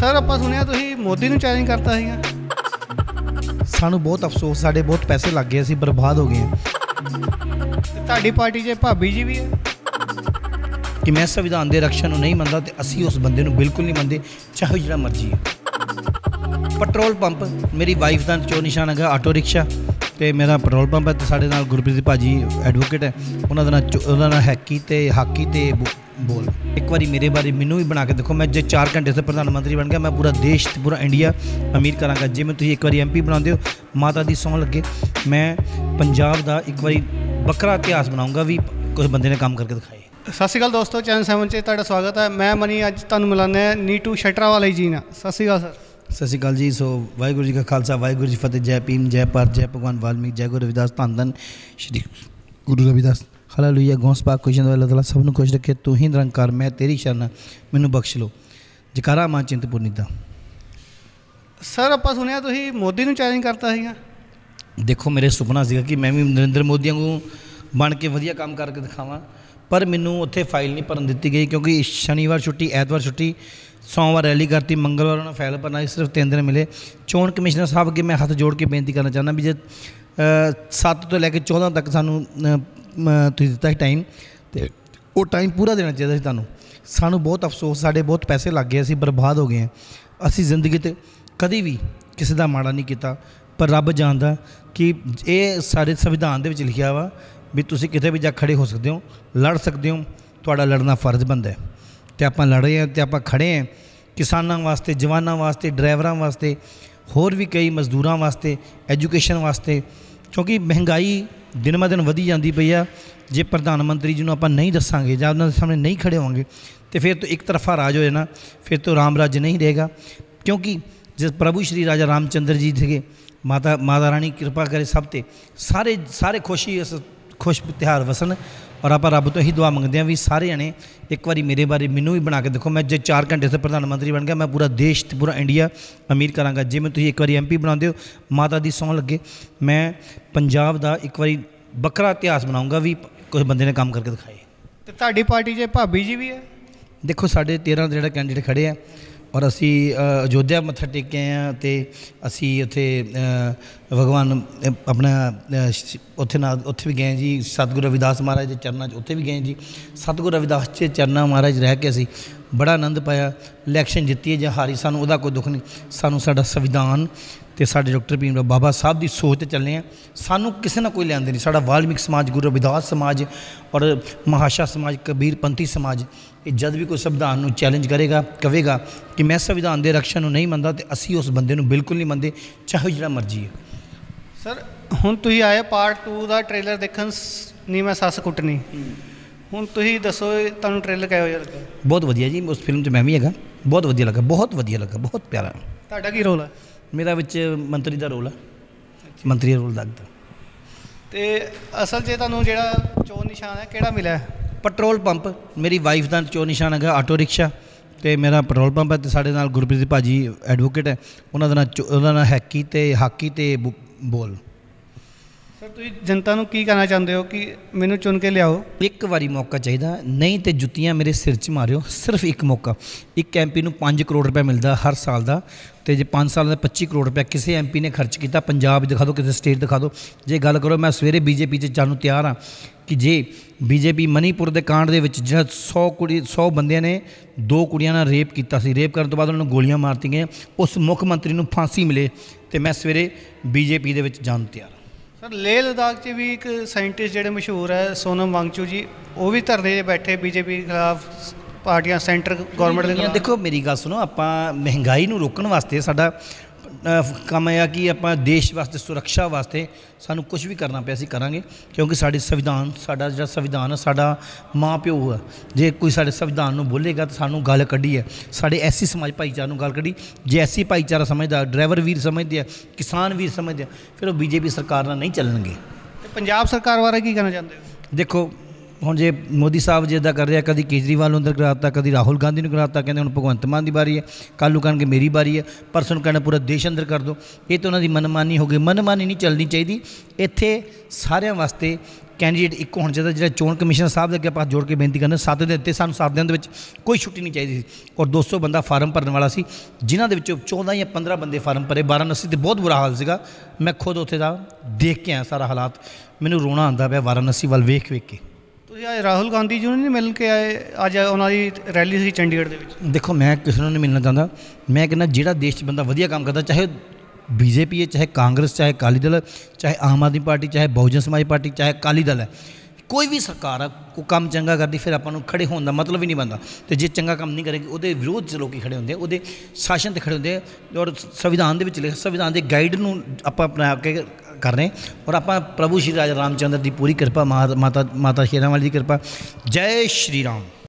Sir ਆਪਾਂ ਸੁਣਿਆ ਤੁਸੀਂ ਮੋਦੀ ਨੂੰ ਚੈलेंज ਕਰਤਾ ਸੀਗਾ। ਸਾਨੂੰ ਬਹੁਤ ਅਫਸੋਸ, ਸਾਡੇ ਬਹੁਤ ਪੈਸੇ ਲੱਗ ਗਏ, ਅਸੀਂ ਬਰਬਾਦ ਹੋ ਗਏ ਹਾਂ। ਤੁਹਾਡੀ ਪਾਰਟੀ 'ਚ ਭਾਬੀ ਜੀ ਵੀ ਹੈ ਕਿ ਮੈਂ ਸੰਵਿਧਾਨ ਦੇ ਰਕਸ਼ਾ ਨੂੰ ਨਹੀਂ ਮੰਨਦਾ, ਤੇ ਅਸੀਂ ਉਸ ਬੰਦੇ ਨੂੰ ਬਿਲਕੁਲ ਨਹੀਂ ਮੰਨਦੇ, ਚਾਹੇ ਜਿਹੜਾ ਮਰਜ਼ੀ ਹੈ। ਪੈਟਰੋਲ ਪੰਪ, ਮੇਰੀ ਵਾਈਫ ਦਾ ਚੋਣ ਨਿਸ਼ਾਨ ਹੈਗਾ ਆਟੋ ਰਿਕਸ਼ਾ, ਤੇ ਮੇਰਾ ਪੈਟਰੋਲ ਪੰਪ ਹੈ। ਤੇ ਸਾਡੇ ਨਾਲ ਗੁਰਪ੍ਰੀਤ ਭਾਜੀ ਐਡਵੋਕੇਟ ਹੈ, ਉਹਨਾਂ ਦਾ ਨਾਂ ਹੈਕੀ ਤੇ ਹਾਕੀ ਤੇ ਬੋਲ। ਇੱਕ ਵਾਰੀ ਮੇਰੇ ਬਾਰੇ ਮੈਨੂੰ ਵੀ ਬਣਾ ਕੇ ਦੇਖੋ, ਮੈਂ ਜੇ 4 ਘੰਟੇ ਤੋਂ ਪ੍ਰਧਾਨ ਮੰਤਰੀ ਬਣ ਗਿਆ, ਮੈਂ ਪੂਰਾ ਦੇਸ਼ ਤੇ ਪੂਰਾ ਇੰਡੀਆ ਅਮੀਰ ਕਰਾਂਗਾ। ਜੇ ਮੈਂ ਤੁਸੀਂ ਇੱਕ ਵਾਰੀ MP ਬਣਾਉਂਦੇ ਹੋ, ਮਾਤਾ ਦੀ ਸਹੁੰ ਲੱਗੇ, ਮੈਂ ਪੰਜਾਬ ਦਾ ਇੱਕ ਵਾਰੀ ਵੱਖਰਾ ਇਤਿਹਾਸ ਬਣਾਊਂਗਾ ਵੀ ਕੁਝ ਬੰਦੇ ਨੇ ਕੰਮ ਕਰਕੇ ਦਿਖਾਏ। ਸਤਿ ਸ਼੍ਰੀ ਅਕਾਲ ਦੋਸਤੋ, ਚੈਨਲ 7 'ਚ ਤੁਹਾਡਾ ਸਵਾਗਤ ਹੈ। ਮੈਂ ਮਨੀ ਅੱਜ ਤੁਹਾਨੂੰ ਮਿਲਾਉਂਦੇ ਨੀਟੂ ਸ਼ਟਰਾਵਾਲਾ ਜੀ ਨਾਲ। ਸਤਿ ਸ਼੍ਰੀ ਅਕਾਲ ਸਰ। ਸਤਿ ਸ਼੍ਰੀ ਅਕਾਲ ਜੀ। ਸੋ ਵਾਹਿਗੁਰੂ ਜੀ ਕਾ ਖਾਲਸਾ, ਵਾਹਿਗੁਰੂ ਜੀ ਫਤਿਹ। ਜੈ ਭੀਮ, ਜੈ ਭਾਰਤ, ਜੈ ਭਗਵਾਨ ਵਾਲਮੀਕ, ਜੈ ਗੁਰੂ ਰਵਿਦਾਸ, ਧੰਨ ਧੰਨ ਸ਼੍ਰੀ ਗੁਰੂ ਰਵਿਦਾਸ। ਹਾਲੇਲੂਇਆ। ਗੌਸ ਪਾਕ ਖੁਸ਼ੀਆਂ ਦਾ ਅੱਲਾਹ ਤਾਲਾ ਸਭ ਨੂੰ ਖੁਸ਼ ਰੱਖੇ। ਤੂੰ ਹੀ ਨਿਰੰਕਾਰ, ਮੈਂ ਤੇਰੀ ਸ਼ਰਨ, ਮੈਨੂੰ ਬਖਸ਼ ਲਓ। ਜਕਾਰਾ ਮਾਂ ਚਿੰਤਪੁਰਨੀ ਦਾ। ਸਰ ਆਪਾਂ ਸੁਣਿਆ ਤੁਸੀਂ ਮੋਦੀ ਨੂੰ ਚੈलेंज ਕਰਤਾ ਸੀਗਾ। ਦੇਖੋ, ਮੇਰੇ ਸੁਪਨਾ ਸੀਗਾ ਕਿ ਮੈਂ ਵੀ ਨਰਿੰਦਰ ਮੋਦੀ ਵਾਂਗੂ ਬਣ ਕੇ ਵਧੀਆ ਕੰਮ ਕਰਕੇ ਦਿਖਾਵਾਂ, ਪਰ ਮੈਨੂੰ ਉੱਥੇ ਫਾਈਲ ਨਹੀਂ ਭਰਨ ਦਿੱਤੀ ਗਈ, ਕਿਉਂਕਿ ਸ਼ਨੀਵਾਰ ਛੁੱਟੀ, ਐਤਵਾਰ ਛੁੱਟੀ, ਸੋਮਵਾਰ ਰੈਲੀ ਕਰਤੀ, ਮੰਗਲਵਾਰ ਉਹਨਾਂ ਫਾਈਲ ਭਰਨਾ, ਸਿਰਫ 3 ਦਿਨ ਮਿਲੇ। ਚੋਣ ਕਮਿਸ਼ਨਰ ਸਾਹਿਬ ਅੱਗੇ ਮੈਂ ਹੱਥ ਜੋੜ ਕੇ ਬੇਨਤੀ ਕਰਨਾ ਚਾਹੁੰਦਾ ਵੀ ਜੇ 7 ਤੋਂ ਲੈ ਕੇ 14 ਤੱਕ ਸਾਨੂੰ ਤੁਸੀਂ ਦਿੱਤਾ ਸੀ ਟਾਈਮ, ਅਤੇ ਉਹ ਟਾਈਮ ਪੂਰਾ ਦੇਣਾ ਚਾਹੀਦਾ ਸੀ ਤੁਹਾਨੂੰ। ਸਾਨੂੰ ਬਹੁਤ ਅਫਸੋਸ, ਸਾਡੇ ਬਹੁਤ ਪੈਸੇ ਲੱਗ ਗਏ, ਅਸੀਂ ਬਰਬਾਦ ਹੋ ਗਏ ਹਾਂ। ਅਸੀਂ ਜ਼ਿੰਦਗੀ 'ਤੇ ਕਦੀ ਵੀ ਕਿਸੇ ਦਾ ਮਾੜਾ ਨਹੀਂ ਕੀਤਾ, ਪਰ ਰੱਬ ਜਾਣਦਾ ਕਿ ਇਹ ਸਾਡੇ ਸੰਵਿਧਾਨ ਦੇ ਵਿੱਚ ਲਿਖਿਆ ਵਾ ਵੀ ਤੁਸੀਂ ਕਿਤੇ ਵੀ ਜਾ ਖੜੇ ਹੋ ਸਕਦੇ ਹੋ, ਲੜ ਸਕਦੇ ਹੋ, ਤੁਹਾਡਾ ਲੜਨਾ ਫਰਜ਼ ਬਣਦਾ ਹੈ। ਅਤੇ ਆਪਾਂ ਲੜ ਰਹੇ ਹਾਂ, ਅਤੇ ਆਪਾਂ ਖੜ੍ਹੇ ਹਾਂ ਕਿਸਾਨਾਂ ਵਾਸਤੇ, ਜਵਾਨਾਂ ਵਾਸਤੇ, ਡਰਾਈਵਰਾਂ ਵਾਸਤੇ, ਹੋਰ ਵੀ ਕਈ ਮਜ਼ਦੂਰਾਂ ਵਾਸਤੇ, ਐਜੂਕੇਸ਼ਨ ਵਾਸਤੇ, ਕਿਉਂਕਿ ਮਹਿੰਗਾਈ ਦਿਨ ਬ ਦਿਨ ਵਧੀ ਜਾਂਦੀ ਪਈ ਆ। ਜੇ ਪ੍ਰਧਾਨ ਮੰਤਰੀ ਜੀ ਨੂੰ ਆਪਾਂ ਨਹੀਂ ਦੱਸਾਂਗੇ ਜਾਂ ਉਹਨਾਂ ਦੇ ਸਾਹਮਣੇ ਨਹੀਂ ਖੜ੍ਹੇ ਹੋਵਾਂਗੇ, ਅਤੇ ਫਿਰ ਤੋਂ ਇੱਕ ਤਰਫਾ ਰਾਜ ਹੋ ਜਾਣਾ, ਫਿਰ ਤੋਂ ਰਾਮ ਰਾਜ ਨਹੀਂ ਰਹੇਗਾ। ਕਿਉਂਕਿ ਜਿਸ ਪ੍ਰਭੂ ਸ਼੍ਰੀ ਰਾਜਾ ਰਾਮ ਚੰਦਰ ਜੀ ਸੀਗੇ, ਮਾਤਾ ਰਾਣੀ ਕਿਰਪਾ ਕਰੇ ਸਭ 'ਤੇ, ਸਾਰੇ ਖੁਸ਼ ਤਿਉਹਾਰ ਵਸਣ। ਔਰ ਆਪਾਂ ਰੱਬ ਤੋਂ ਇਹੀ ਦੁਆ ਮੰਗਦੇ ਹਾਂ ਵੀ ਸਾਰੇ ਜਣੇ ਇੱਕ ਵਾਰੀ ਮੇਰੇ ਬਾਰੇ ਮੈਨੂੰ ਵੀ ਬਣਾ ਕੇ ਦੇਖੋ, ਮੈਂ ਜੇ 4 ਘੰਟੇ ਤੋਂ ਪ੍ਰਧਾਨ ਮੰਤਰੀ ਬਣ ਗਿਆ, ਮੈਂ ਪੂਰਾ ਦੇਸ਼ ਤੇ ਪੂਰਾ ਇੰਡੀਆ ਅਮੀਰ ਕਰਾਂਗਾ। ਜੇ ਮੈਂ ਤੁਸੀਂ ਇੱਕ ਵਾਰੀ MP ਬਣਾਉਂਦੇ ਹੋ, ਮਾਤਾ ਦੀ ਸਹੁੰ ਲੱਗੇ, ਮੈਂ ਪੰਜਾਬ ਦਾ ਇੱਕ ਵਾਰੀ ਵੱਖਰਾ ਇਤਿਹਾਸ ਬਣਾਊਂਗਾ ਵੀ ਕੁਝ ਬੰਦੇ ਨੇ ਕੰਮ ਕਰਕੇ ਦਿਖਾਏ। ਅਤੇ ਤੁਹਾਡੀ ਪਾਰਟੀ 'ਚ ਭਾਬੀ ਜੀ ਵੀ ਹੈ। ਦੇਖੋ, ਸਾਡੇ 13 ਜਿਹੜੇ ਕੈਂਡੀਡੇਟ ਖੜ੍ਹੇ ਆ, ਔਰ ਅਸੀਂ ਅਯੋਧਿਆ ਮੱਥਾ ਟੇਕ ਕੇ ਆਏ ਹਾਂ, ਅਤੇ ਅਸੀਂ ਉੱਥੇ ਭਗਵਾਨ ਆਪਣਾ ਉੱਥੇ ਵੀ ਗਏ ਜੀ, ਸਤਿਗੁਰੂ ਰਵਿਦਾਸ ਮਹਾਰਾਜ ਦੇ ਚਰਨਾਂ 'ਚ ਉੱਥੇ ਵੀ ਗਏ ਜੀ। ਸਤਿਗੁਰੂ ਰਵਿਦਾਸ ਦੇ ਚਰਨਾਂ ਮਹਾਰਾਜ ਰਹਿ ਕੇ ਅਸੀਂ ਬੜਾ ਆਨੰਦ ਪਾਇਆ। ਇਲੈਕਸ਼ਨ ਜਿੱਤੀ ਜਾਂ ਹਾਰੀ, ਸਾਨੂੰ ਉਹਦਾ ਕੋਈ ਦੁੱਖ ਨਹੀਂ। ਸਾਨੂੰ ਸਾਡਾ ਸੰਵਿਧਾਨ ਅਤੇ ਸਾਡੇ ਡਾਕਟਰ ਭੀਮ ਰਾਓ ਬਾਬਾ ਸਾਹਿਬ ਦੀ ਸੋਚ 'ਤੇ ਚੱਲੇ ਹਾਂ। ਸਾਨੂੰ ਕਿਸੇ ਨਾਲ ਕੋਈ ਲੈਣ ਦੇ ਨਹੀਂ। ਸਾਡਾ ਵਾਲਮੀਕ ਸਮਾਜ, ਗੁਰੂ ਰਵਿਦਾਸ ਸਮਾਜ ਔਰ ਮਹਾਸ਼ਾ ਸਮਾਜ, ਕਬੀਰ ਪੰਥੀ ਸਮਾਜ, ਇਹ ਜਦ ਵੀ ਕੋਈ ਸੰਵਿਧਾਨ ਨੂੰ ਚੈलेंज ਕਰੇਗਾ, ਕਹੇਗਾ ਕਿ ਮੈਂ ਸੰਵਿਧਾਨ ਦੇ ਰਕਸ਼ਾ ਨੂੰ ਨਹੀਂ ਮੰਨਦਾ, ਅਤੇ ਅਸੀਂ ਉਸ ਬੰਦੇ ਨੂੰ ਬਿਲਕੁਲ ਨਹੀਂ ਮੰਨਦੇ, ਚਾਹੇ ਜਿਹੜਾ ਮਰਜ਼ੀ ਹੈ। ਸਰ ਹੁਣ ਤੁਸੀਂ ਆਏ ਪਾਰਟ 2 ਦਾ ਟ੍ਰੇਲਰ ਦੇਖਣ, ਨਹੀਂ ਮੈਂ ਸੱਸ ਕੁੱਟਣੀ। ਹੁਣ ਤੁਸੀਂ ਦੱਸੋ ਤੁਹਾਨੂੰ ਟ੍ਰੇਲਰ ਕਿਹੋ ਜਿਹਾ ਲੱਗਾ? ਬਹੁਤ ਵਧੀਆ ਜੀ, ਉਸ ਫਿਲਮ 'ਚ ਮੈਂ ਵੀ ਹੈਗਾ। ਬਹੁਤ ਵਧੀਆ ਲੱਗਾ, ਬਹੁਤ ਵਧੀਆ ਲੱਗਾ, ਬਹੁਤ ਪਿਆਰਾ। ਤੁਹਾਡਾ ਕੀ ਰੋਲ ਹੈ? ਮੇਰਾ ਵਿੱਚ ਮੰਤਰੀ ਦਾ ਰੋਲ ਹੈ, ਮੰਤਰੀ ਦਾ ਰੋਲ ਲੱਗਦਾ। ਅਤੇ ਅਸਲ 'ਚ ਤੁਹਾਨੂੰ ਜਿਹੜਾ ਚੋਣ ਨਿਸ਼ਾਨ ਹੈ ਕਿਹੜਾ ਮਿਲਿਆ? ਪੈਟਰੋਲ ਪੰਪ, ਮੇਰੀ ਵਾਈਫ ਦਾ ਚੋਣ ਨਿਸ਼ਾਨ ਹੈਗਾ ਆਟੋ ਰਿਕਸ਼ਾ, ਅਤੇ ਮੇਰਾ ਪੈਟਰੋਲ ਪੰਪ ਹੈ। ਅਤੇ ਸਾਡੇ ਨਾਲ ਗੁਰਪ੍ਰੀਤ ਭਾਜੀ ਐਡਵੋਕੇਟ ਹੈ, ਉਹਨਾਂ ਦਾ ਹੈਕੀ ਤੇ ਹਾਕੀ ਤੇ ਬੋਲ। ਸਰ ਤੁਸੀਂ ਜਨਤਾ ਨੂੰ ਕੀ ਕਹਿਣਾ ਚਾਹੁੰਦੇ ਹੋ ਕਿ ਮੈਨੂੰ ਚੁਣ ਕੇ ਲਿਆਓ? ਇੱਕ ਵਾਰੀ ਮੌਕਾ ਚਾਹੀਦਾ, ਨਹੀਂ ਤੇ ਜੁੱਤੀਆਂ ਮੇਰੇ ਸਿਰ 'ਚ ਮਾਰਿਓ। ਸਿਰਫ ਇੱਕ ਮੌਕਾ। ਇੱਕ MP ਨੂੰ 5 ਕਰੋੜ ਰੁਪਏ ਮਿਲਦਾ ਹਰ ਸਾਲ ਦਾ, ਅਤੇ ਜੇ 5 ਸਾਲ ਦਾ 25 ਕਰੋੜ ਰੁਪਏ ਕਿਸੇ MP ਨੇ ਖਰਚ ਕੀਤਾ, ਪੰਜਾਬ ਦਿਖਾ ਦਿਓ, ਕਿਸੇ ਸਟੇਟ ਦਿਖਾ ਦਿਓ। ਜੇ ਗੱਲ ਕਰੋ, ਮੈਂ ਸਵੇਰੇ BJP 'ਚ ਜਾਣ ਨੂੰ ਤਿਆਰ ਹਾਂ ਕਿ ਜੇ BJP ਮਨੀਪੁਰ ਦੇ ਕਾਂਡ ਦੇ ਵਿੱਚ ਜਿਹੜਾ 100 ਬੰਦਿਆਂ ਨੇ 2 ਕੁੜੀਆਂ ਨਾਲ ਰੇਪ ਕੀਤਾ ਸੀ, ਰੇਪ ਕਰਨ ਤੋਂ ਬਾਅਦ ਉਹਨਾਂ ਨੂੰ ਗੋਲੀਆਂ ਮਾਰਤੀਆਂ ਗਈਆਂ, ਉਸ ਮੁੱਖ ਮੰਤਰੀ ਨੂੰ ਫਾਂਸੀ ਮਿਲੇ, ਅਤੇ ਮੈਂ ਸਵੇਰੇ BJP ਦੇ ਵਿੱਚ ਜਾਣ ਨੂੰ ਤਿਆਰ ਹਾਂ। ਸਰ ਲੇਹ ਲਦਾਖ 'ਚ ਵੀ ਇੱਕ ਸਾਇੰਟਿਸਟ ਜਿਹੜੇ ਮਸ਼ਹੂਰ ਹੈ, ਸੋਨਮ ਵਾਂਗਚੂ ਜੀ, ਉਹ ਵੀ ਧਰਨੇ 'ਤੇ ਬੈਠੇ BJP ਖਿਲਾਫ, ਪਾਰਟੀਆਂ ਸੈਂਟਰ ਗੌਰਮੈਂਟ ਦੇ ਖਿਲਾਫ। ਦੇਖੋ ਮੇਰੀ ਗੱਲ ਸੁਣੋ, ਆਪਾਂ ਮਹਿੰਗਾਈ ਨੂੰ ਰੋਕਣ ਵਾਸਤੇ ਸਾਡਾ ਕੰਮ ਇਹ ਆ ਕਿ ਆਪਾਂ ਦੇਸ਼ ਵਾਸਤੇ, ਸੁਰੱਖਿਆ ਵਾਸਤੇ ਸਾਨੂੰ ਕੁਝ ਵੀ ਕਰਨਾ ਪਿਆ ਅਸੀਂ ਕਰਾਂਗੇ, ਕਿਉਂਕਿ ਸਾਡਾ ਜਿਹੜਾ ਸੰਵਿਧਾਨ ਹੈ, ਸਾਡਾ ਮਾਂ ਪਿਓ ਹੈ। ਜੇ ਕੋਈ ਸਾਡੇ ਸੰਵਿਧਾਨ ਨੂੰ ਬੋਲੇਗਾ ਤਾਂ ਸਾਨੂੰ ਗੱਲ ਕੱਢੀ ਹੈ, ਸਾਡੇ SC ਸਮਾਜ ਭਾਈਚਾਰੇ ਨੂੰ ਗੱਲ ਕੱਢੀ। ਜੇ SC ਭਾਈਚਾਰਾ ਸਮਝਦਾ, ਡਰਾਈਵਰ ਵੀਰ ਸਮਝਦੇ ਆ, ਕਿਸਾਨ ਵੀਰ ਸਮਝਦੇ ਆ, ਫਿਰ ਉਹ BJP ਸਰਕਾਰ ਨਾਲ ਨਹੀਂ ਚੱਲਣਗੇ। ਅਤੇ ਪੰਜਾਬ ਸਰਕਾਰ ਬਾਰੇ ਕੀ ਕਹਿਣਾ ਚਾਹੁੰਦੇ ਹੋ? ਦੇਖੋ, ਹੁਣ ਜੇ ਮੋਦੀ ਸਾਹਿਬ ਜੇ ਇੱਦਾਂ ਕਰ ਰਿਹਾ, ਕਦੀ ਕੇਜਰੀਵਾਲ ਨੂੰ ਅੰਦਰ ਕਰਾਤਾ, ਕਦੀ ਰਾਹੁਲ ਗਾਂਧੀ ਨੂੰ ਕਰਾਤਾ, ਕਹਿੰਦੇ ਹੁਣ ਭਗਵੰਤ ਮਾਨ ਦੀ ਵਾਰੀ ਹੈ, ਕੱਲ੍ਹ ਨੂੰ ਕਹਿਣਗੇ ਮੇਰੀ ਵਾਰੀ ਹੈ, ਪਰਸੋਂ ਨੂੰ ਕਹਿਣਾ ਪੂਰਾ ਦੇਸ਼ ਅੰਦਰ ਕਰ ਦਿਓ। ਇਹ ਤਾਂ ਉਹਨਾਂ ਦੀ ਮਨਮਾਨੀ ਹੋ ਗਈ। ਮਨਮਾਨੀ ਨਹੀਂ ਚੱਲਣੀ ਚਾਹੀਦੀ। ਇੱਥੇ ਸਾਰਿਆਂ ਵਾਸਤੇ ਕੈਂਡੀਡੇਟ ਇੱਕ ਹੋਣਾ ਚਾਹੀਦਾ। ਜਿਹੜਾ ਚੋਣ ਕਮਿਸ਼ਨਰ ਸਾਹਿਬ ਦੇ ਅੱਗੇ ਆਪਾਂ ਜੋੜ ਕੇ ਬੇਨਤੀ ਕਰਦੇ 7 ਦਿਨ ਦਿੱਤੇ, ਸਾਨੂੰ 7 ਦਿਨਾਂ ਦੇ ਵਿੱਚ ਕੋਈ ਛੁੱਟੀ ਨਹੀਂ ਚਾਹੀਦੀ ਸੀ ਔਰ 200 ਬੰਦਾ ਫਾਰਮ ਭਰਨ ਵਾਲਾ ਸੀ, ਜਿਨ੍ਹਾਂ ਦੇ ਵਿੱਚੋਂ 14 ਜਾਂ 15 ਬੰਦੇ ਫਾਰਮ ਭਰੇ। ਵਾਰਾਣਸੀ ਤੇ ਬਹੁਤ ਬੁਰਾ ਹਾਲ ਸੀਗਾ, ਮੈਂ ਖੁਦ ਉੱਥੇ ਦਾ ਦੇਖ ਕੇ ਆਇਆ ਸਾਰਾ ਹਾਲਾਤ, ਮੈਨੂੰ ਰੋਣਾ ਆਉਂਦਾ ਪਿਆ ਵਾਰਾਣਸੀ ਵੱਲ ਵੇਖ ਕੇ। ਤੁਸੀਂ ਅੱਜ ਰਾਹੁਲ ਗਾਂਧੀ ਜੀ ਨੂੰ ਨਹੀਂ ਮਿਲ ਕੇ ਆਏ? ਅੱਜ ਉਹਨਾਂ ਦੀ ਰੈਲੀ ਸੀ ਚੰਡੀਗੜ੍ਹ ਦੇ ਵਿੱਚ। ਦੇਖੋ ਮੈਂ ਕਿਸੇ ਨੂੰ ਨਹੀਂ ਮਿਲਣਾ ਚਾਹੁੰਦਾ, ਮੈਂ ਕਹਿੰਦਾ ਜਿਹੜਾ ਦੇਸ਼ 'ਚ ਬੰਦਾ ਵਧੀਆ ਕੰਮ ਕਰਦਾ, ਚਾਹੇ ਬੀਜੇਪੀ ਹੈ, ਚਾਹੇ ਕਾਂਗਰਸ, ਚਾਹੇ ਅਕਾਲੀ ਦਲ, ਚਾਹੇ ਆਮ ਆਦਮੀ ਪਾਰਟੀ, ਚਾਹੇ ਬਹੁਜਨ ਸਮਾਜ ਪਾਰਟੀ, ਚਾਹੇ ਅਕਾਲੀ ਦਲ ਹੈ, ਕੋਈ ਵੀ ਸਰਕਾਰ ਆ ਉਹ ਕੰਮ ਚੰਗਾ ਕਰਦੀ, ਫਿਰ ਆਪਾਂ ਨੂੰ ਖੜੇ ਹੋਣ ਦਾ ਮਤਲਬ ਹੀ ਨਹੀਂ ਬਣਦਾ। ਅਤੇ ਜੇ ਚੰਗਾ ਕੰਮ ਨਹੀਂ ਕਰੇਗੀ ਉਹਦੇ ਵਿਰੋਧ 'ਚ ਲੋਕ ਖੜੇ ਹੁੰਦੇ ਆ, ਉਹਦੇ ਸ਼ਾਸਨ 'ਤੇ ਖੜੇ ਹੁੰਦੇ ਆ। ਔਰ ਸੰਵਿਧਾਨ ਦੇ ਵਿੱਚ ਲਿਖਿਆ, ਸੰਵਿਧਾਨ ਦੇ ਗਾਈਡ ਨੂੰ ਆਪਾਂ ਅਪਣਾ ਕੇ ਕਰ ਰਹੇ ਔਰ ਆਪਾਂ ਪ੍ਰਭੂ ਸ਼੍ਰੀ ਰਾਜਾ ਰਾਮ ਚੰਦਰ ਦੀ ਪੂਰੀ ਕਿਰਪਾ, ਮਾਤਾ ਸ਼ੇਰਾਂ ਵਾਲੀ ਦੀ ਕਿਰਪਾ। ਜੈ ਸ਼੍ਰੀ ਰਾਮ।